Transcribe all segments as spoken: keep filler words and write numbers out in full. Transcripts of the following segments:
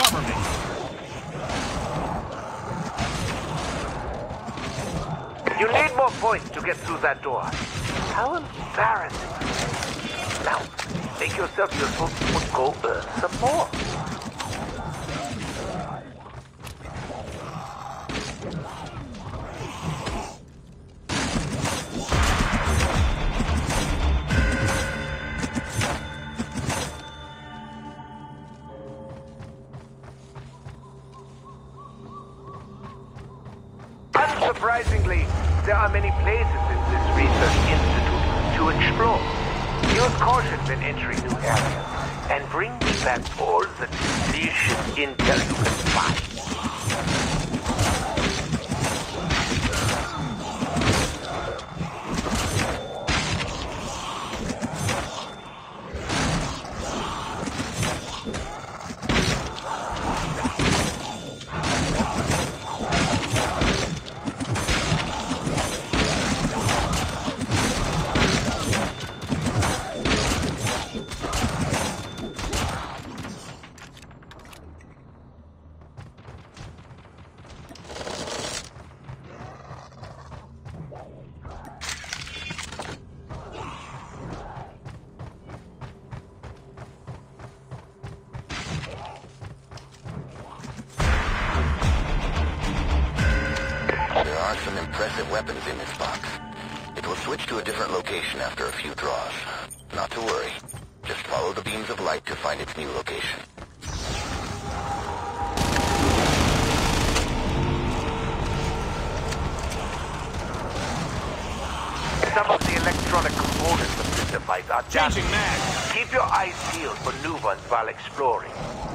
Cover me. You need more points to get through that door. How embarrassing. Now, make yourself useful or go earn some more. Unsurprisingly, there are many places in this research institute to explore. Use caution when entering new areas, and bring me back all the delicious intel you can find. There are some impressive weapons in this box. It will switch to a different location after a few draws. Not to worry. Just follow the beams of light to find its new location. Some of the electronic components of this device are damaged. Changing mag. Keep your eyes peeled for new ones while exploring.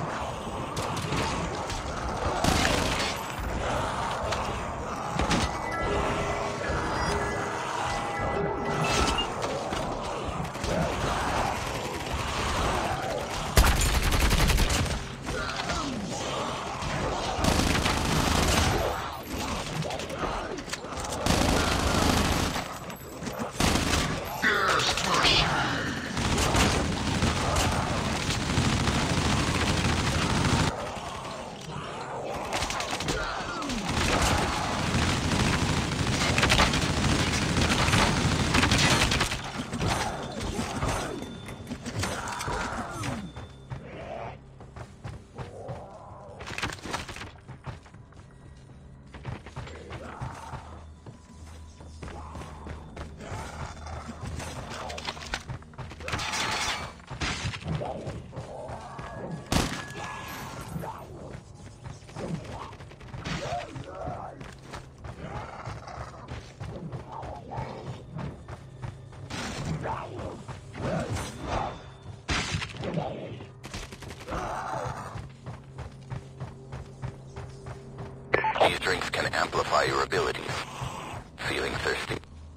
These drinks can amplify your abilities. Feeling thirsty?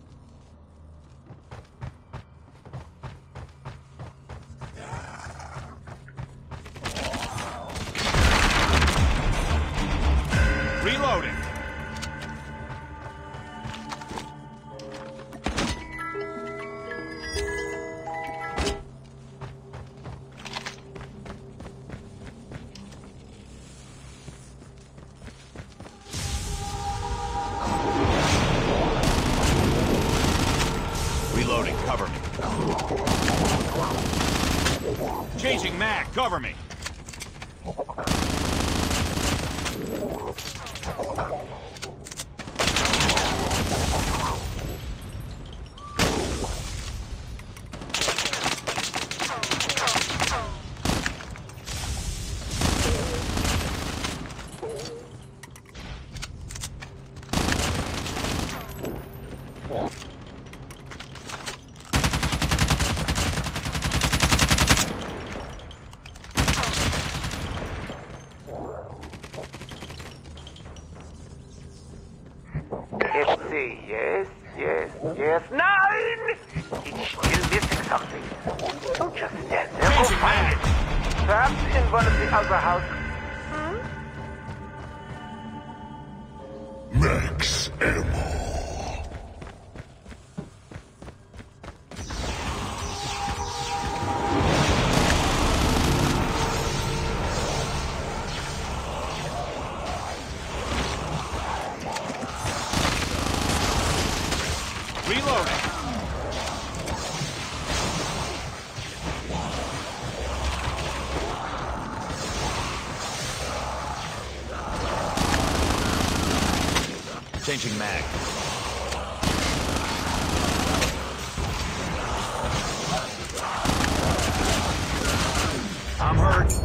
Reloading. Reloading, cover me. Changing mag, cover me. Let's see. Yes, yes, yes. Nine! It's still missing something. Don't just stand there. Go find it. Perhaps in one of the other houses. Max ammo. Changing mag. I'm hurt.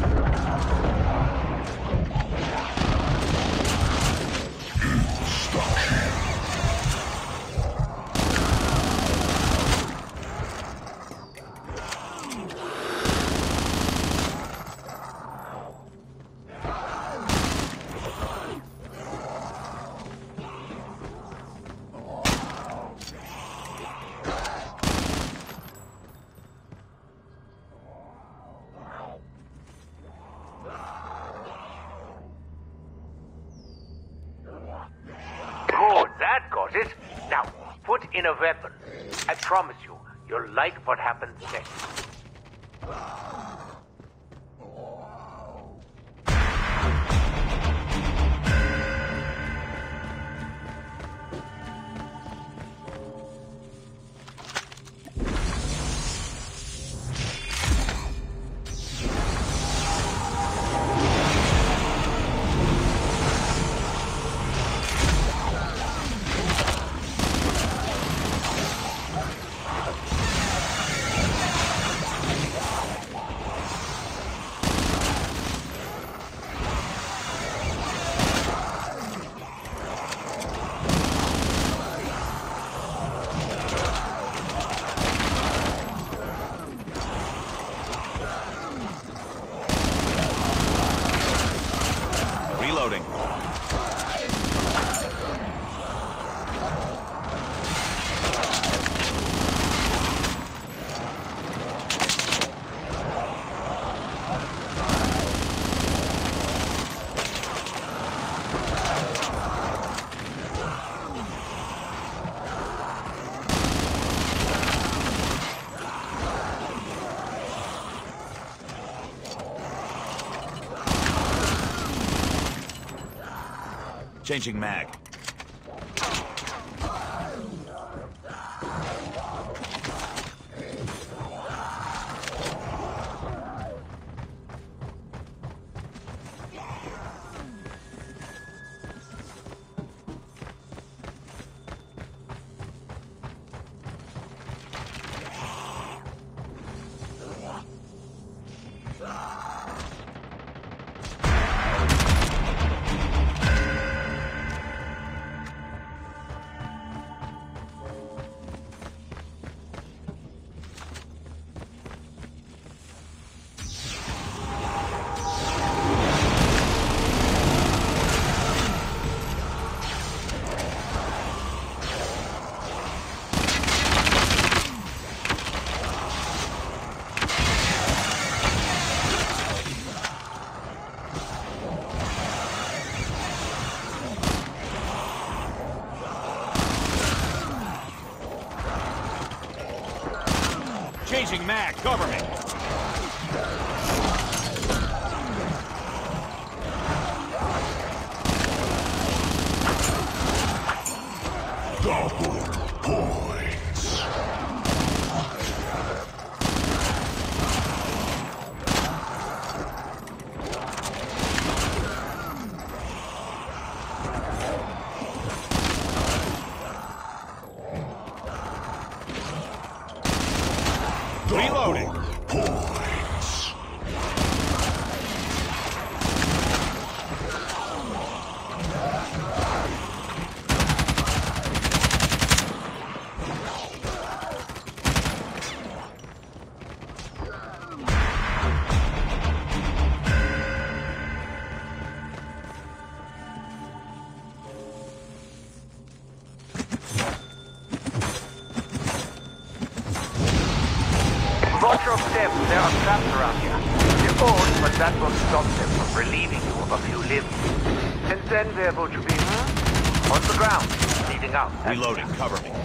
Good, that got it. Now, put in a weapon. I promise you, you'll like what happens next. Reloading. Changing mag. Changing mag, cover me. Double points. Reloading. Points. Watch your steps, there are traps around here. They're old, but that won't stop them from relieving you of a few limbs. And then there will you be, hmm? On the ground, bleeding out. Reloading, cover me.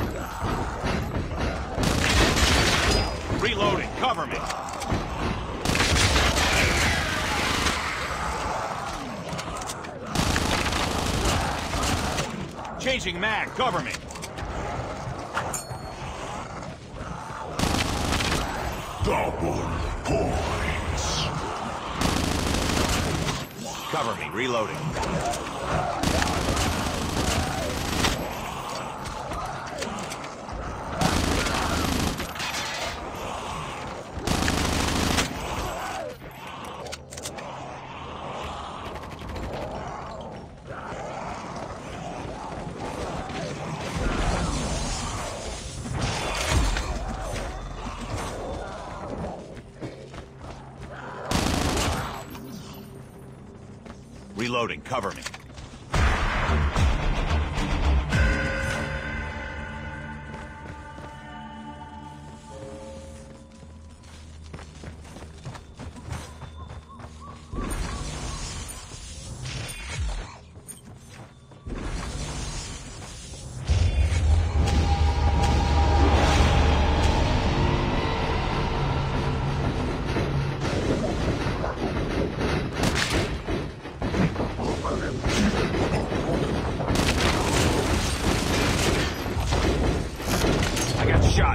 Reloading, cover me. Changing mag, cover me. Double points. Cover me, reloading. Reloading, cover me. I got shot.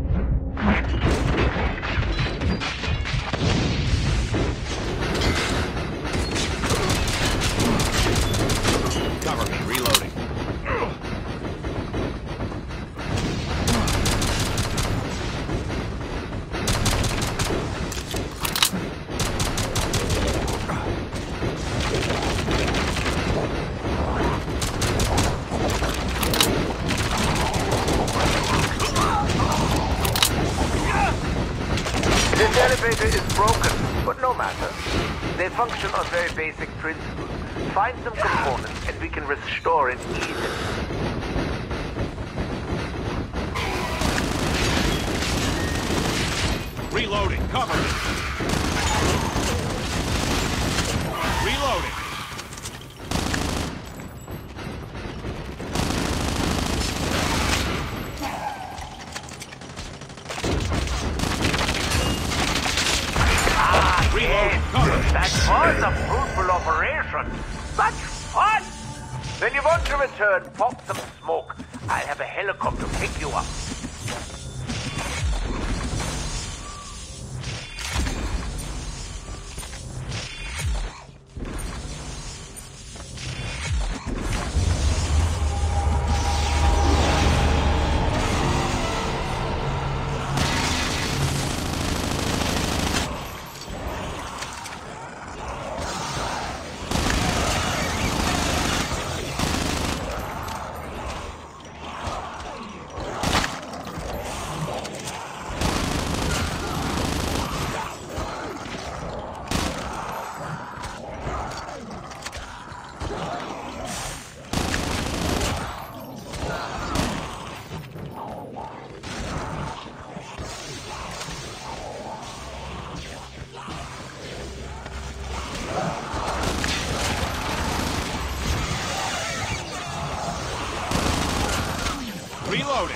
Cover me, reloading. This elevator is broken, but no matter. They function on very basic principles. Find some components and we can restore it easily. Reloading, cover me. Reloading. Reloading, cover me. That was a fruitful operation. Such fun! When you want to return, pop some smoke. I'll have a helicopter pick you up. Reloading.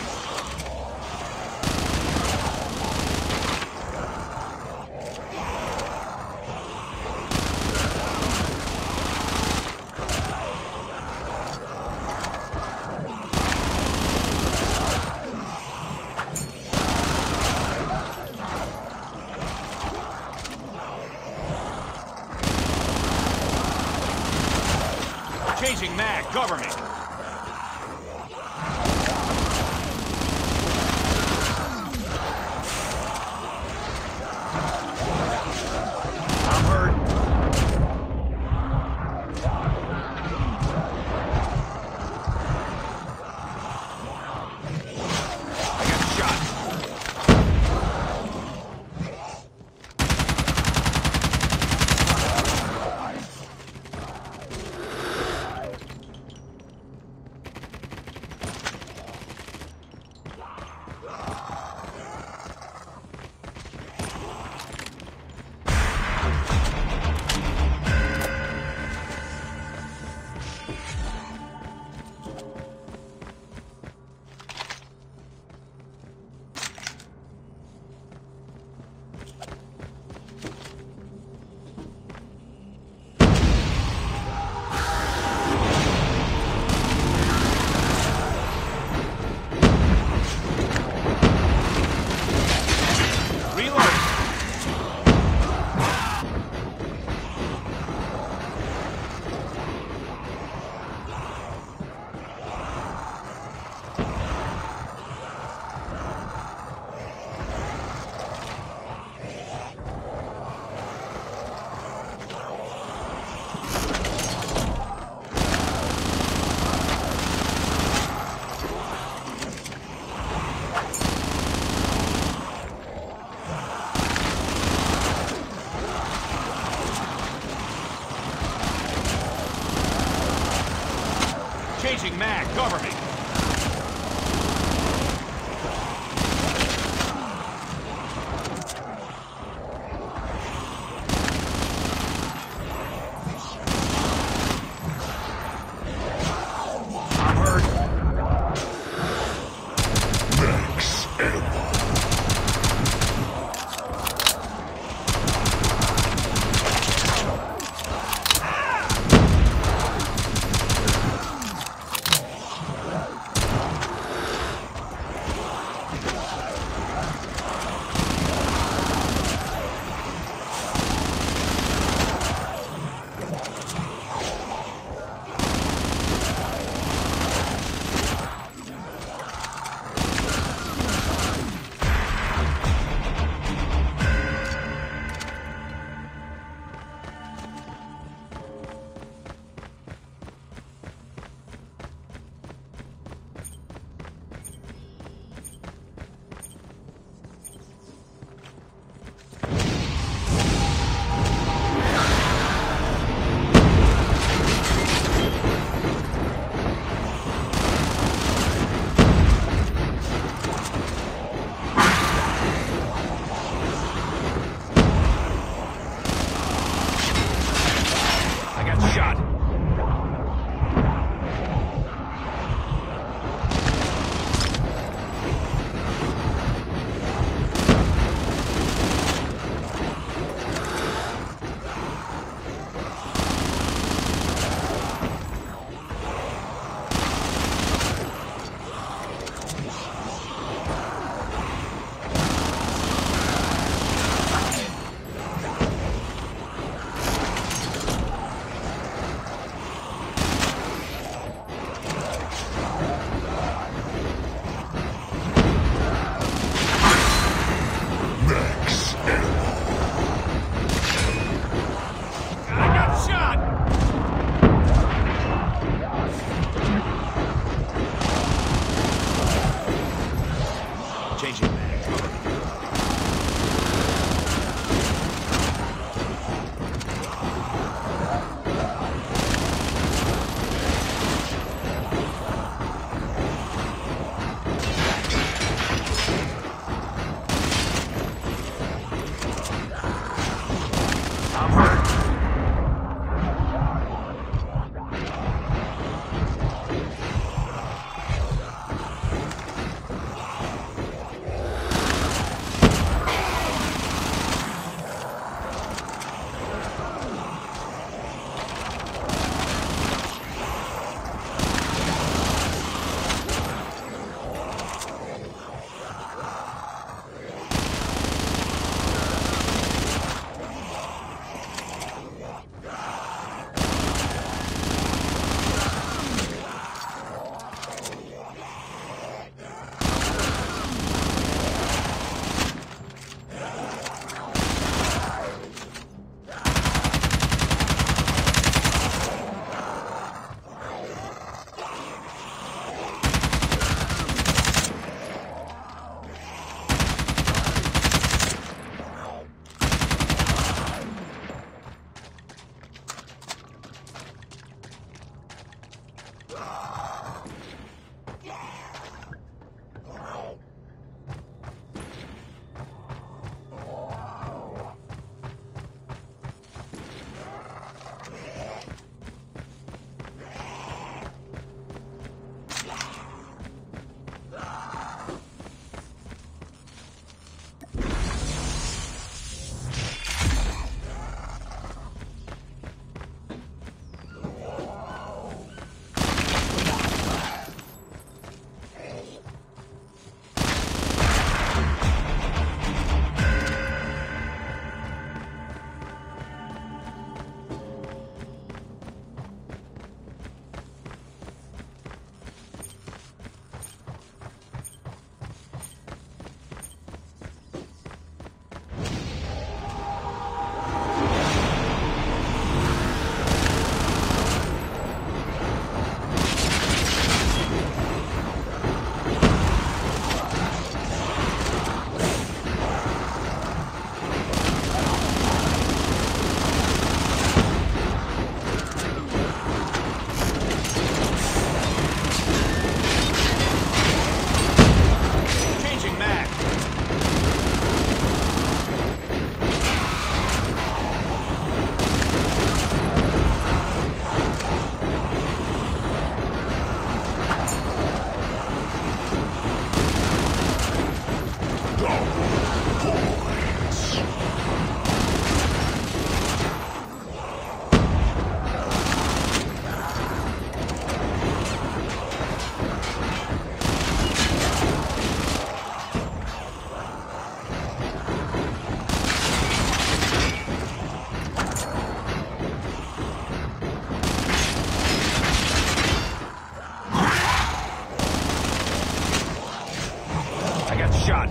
Changing mag, cover me. I'm hurt. I got shot. takes ever. I got shot.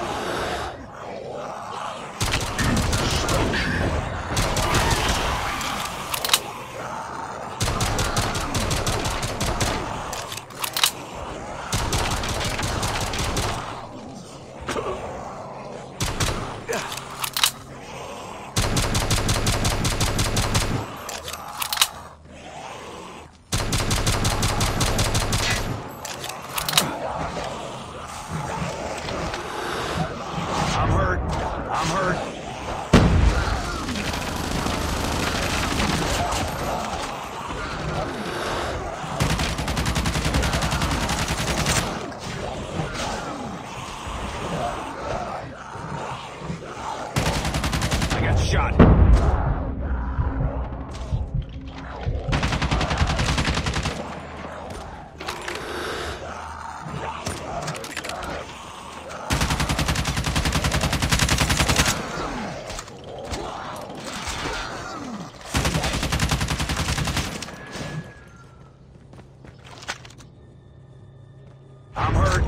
I'm hurt. I'm hurt. I got shot. I'm hurt.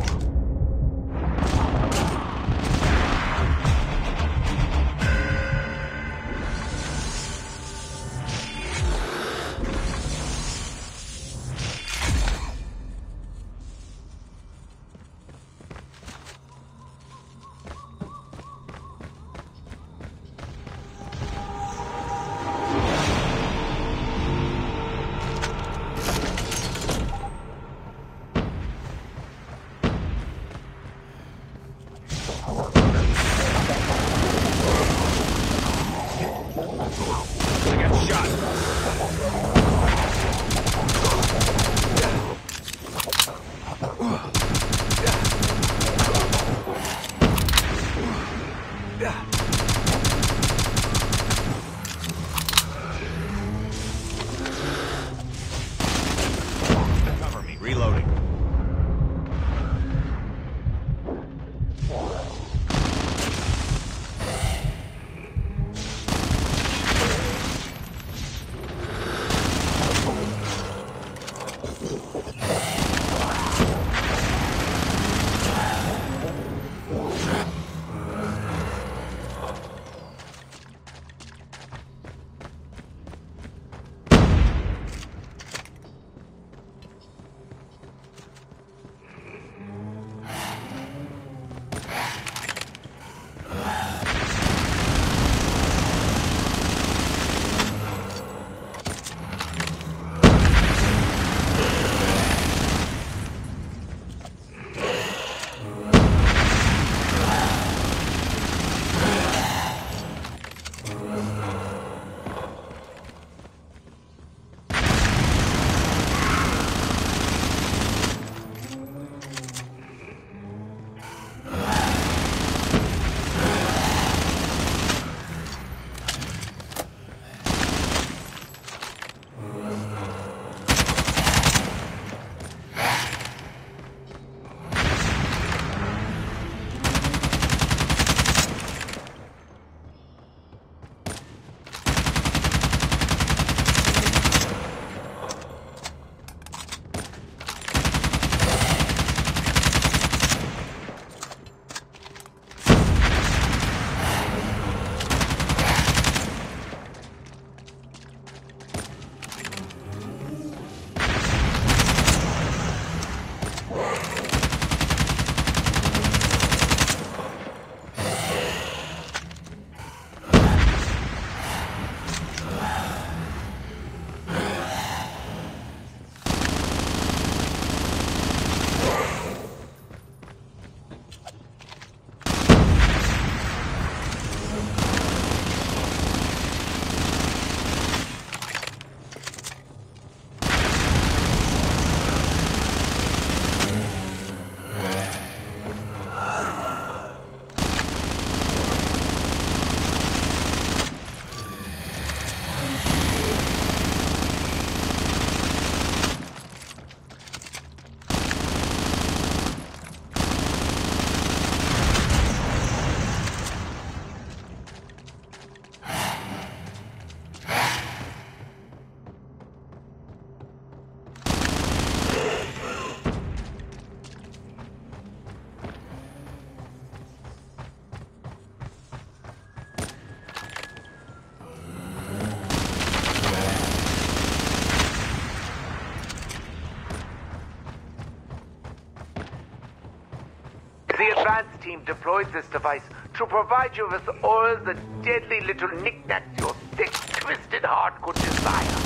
The advanced team deployed this device to provide you with all the deadly little knickknacks your thick, twisted heart could desire.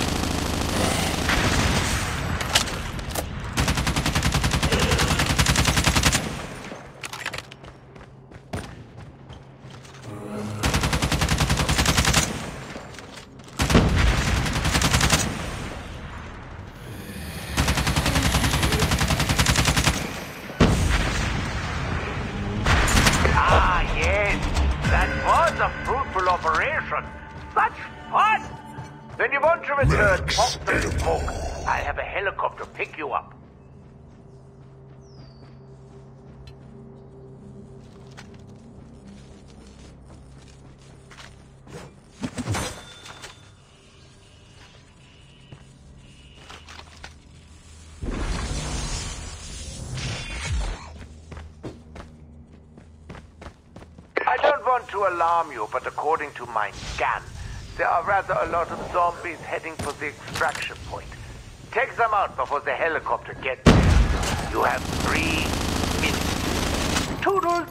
Operation. Such fun! When you want to return, pop some smoke. I'll have a helicopter pick you up. I don't want to alarm you, but according to my scan, there are rather a lot of zombies heading for the extraction point. Take them out before the helicopter gets there. You have three minutes. Toodles!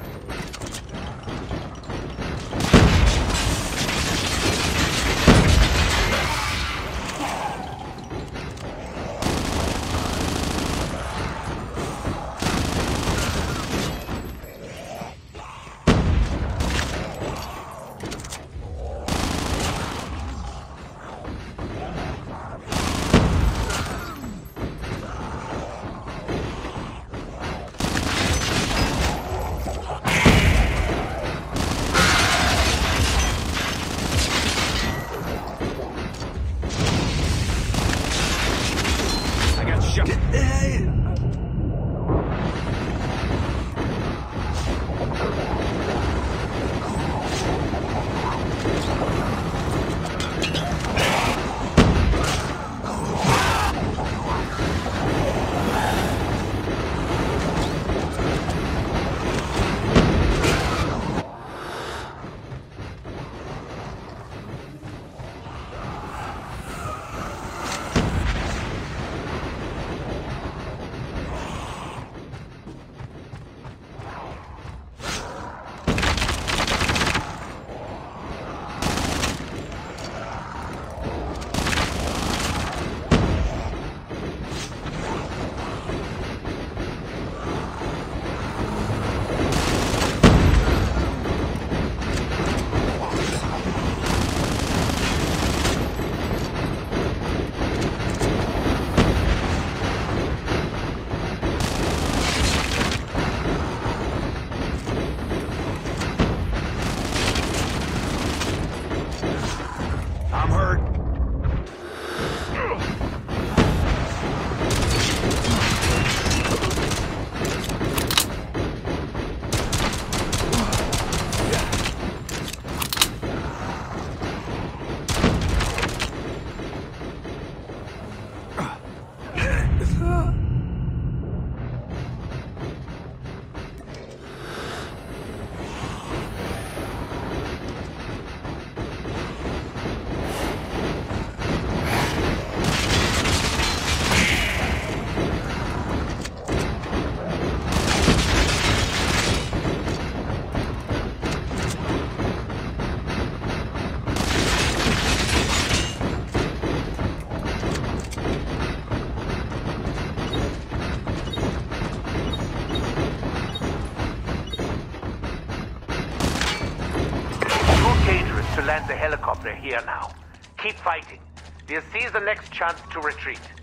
To land the helicopter here now. Keep fighting. We'll seize the next chance to retreat.